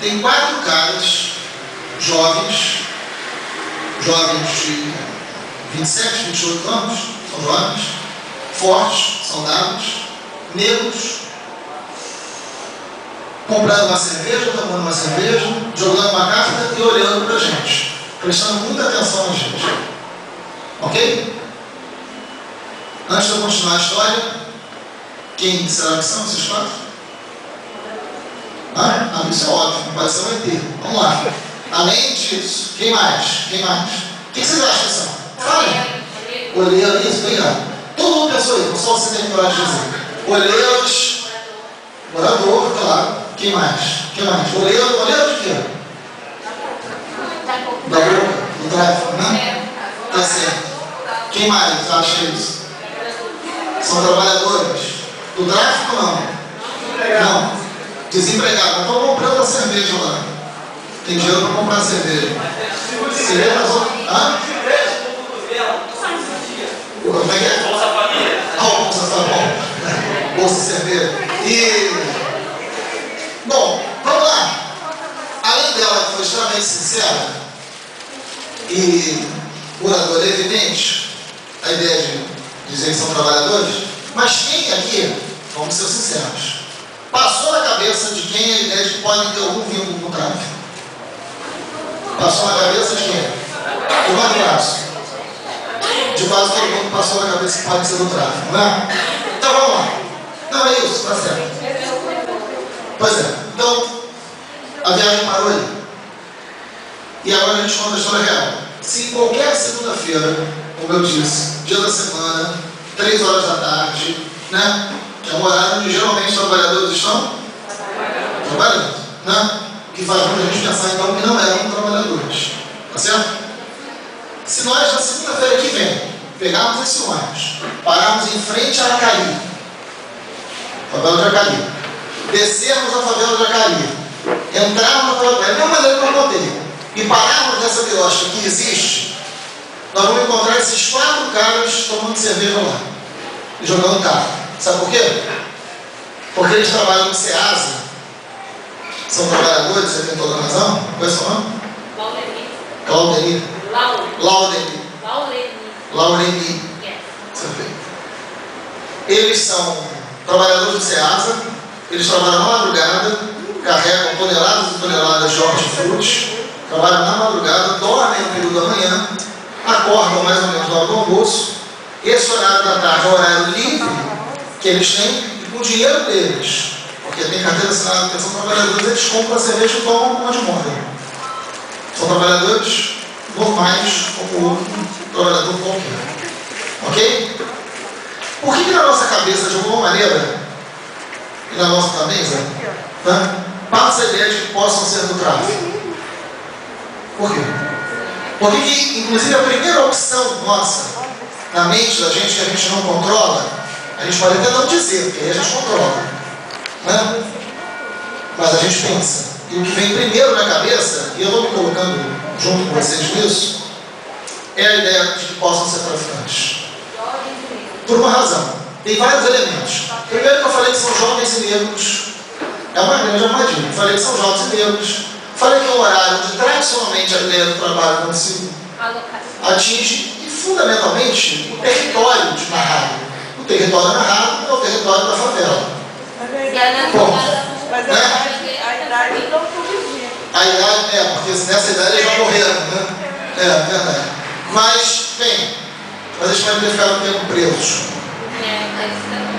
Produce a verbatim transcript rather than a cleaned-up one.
tem quatro caras jovens, jovens de vinte e sete, vinte e oito anos, são jovens, fortes, saudáveis, negros, comprando uma cerveja, tomando uma cerveja, jogando uma carta e olhando para a gente, prestando muita atenção na gente. Ok? Antes de eu continuar a história, quem será que são esses quatro? Ah, ah, isso é óbvio, não pode ser um E T. Vamos lá. Além disso, quem mais? Quem mais? O que vocês acham que são? Falem. Olheiros, isso, obrigado. Todo mundo pensou isso, só você tem coragem de dizer. Olheiros, morador, claro. Quem mais? Quem mais? Oleiro, oleiro de quê? Da boca, do tráfico, né? Tá certo. Quem mais acha isso? São trabalhadores. Do tráfico, não? Não. Desempregado. Estão comprando a cerveja lá. Tem dinheiro para comprar cerveja. Se lê nas outras. Hã? Como é que é? Bolsa Família. Ah, Bolsa Família. Bolsa Cerveja. E. Bom, vamos lá. Além dela, que foi extremamente sincera e oradora evidente, a ideia de dizer que são trabalhadores, mas quem aqui, vamos ser sinceros, passou na cabeça de quem a ideia de que podem ter algum vínculo com o tráfico? Passou na cabeça de quem? Levanta o braço. De quase todo mundo passou na cabeça que pode ser do tráfico, não é? Então vamos lá. Não, é isso, está certo. Pois é, então a viagem parou ali. E agora a gente conta a história real. Se em qualquer segunda-feira, como eu disse, dia da semana, três horas da tarde, né? Que é um horário onde geralmente os trabalhadores estão trabalhando, né? O que faz muita gente pensar então que não eram trabalhadores. Tá certo? Se nós na segunda-feira que vem pegarmos esse ônibus, pararmos em frente à Acari, favela de Acari, descermos a favela de Acari, entrarmos na favela, da mesma maneira que eu contei, e pararmos nessa biosca que existe, nós vamos encontrar esses quatro caras tomando cerveja lá e jogando carro. Sabe por quê? Porque eles trabalham no SEASA, são trabalhadores, você tem toda a razão. Qual é o seu nome? Claudeni. Laudeni. Laudeni. Laudeni. Eles são trabalhadores do SEASA, eles trabalham na madrugada, carregam toneladas e toneladas de hortifruti, trabalham na madrugada, dormem no período da manhã, acordam mais ou menos na hora do almoço. Esse horário da tarde é o horário livre que eles têm e com o dinheiro deles, porque tem carteira assinada, porque são trabalhadores, eles compram a cerveja e tomam onde moram. São trabalhadores normais, como outro trabalhador qualquer. Ok? Por que, que na nossa cabeça, de alguma maneira, e na nossa cabeça, né, passa a ideia de que possam ser do tráfico? Por quê? Porque, que, inclusive, a primeira opção nossa, na mente da gente, que a gente não controla, a gente pode até não dizer, porque aí a gente controla, né? Mas a gente pensa. E o que vem primeiro na cabeça, e eu estou me colocando junto com vocês nisso, é a ideia de que possam ser traficantes. Por uma razão. Tem vários elementos. Primeiro que eu falei que são jovens e negros. É uma grande armadilha. Falei que são jovens e negros. Falei que é um horário onde tradicionalmente a ideia do trabalho não se atinge e, fundamentalmente, o território de narrado. O território narrado é o território da favela. Bom, mas né? a idade não corrigia. A idade, é, porque nessa idade eles já morreram, né? É, verdade. Mas, bem, mas eles podem ter ficado um tempo presos. É,